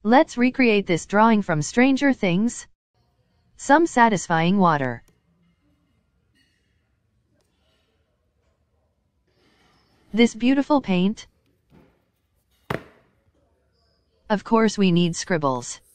Let's recreate this drawing from Stranger Things. Some satisfying water. This beautiful paint. Of course we need scribbles.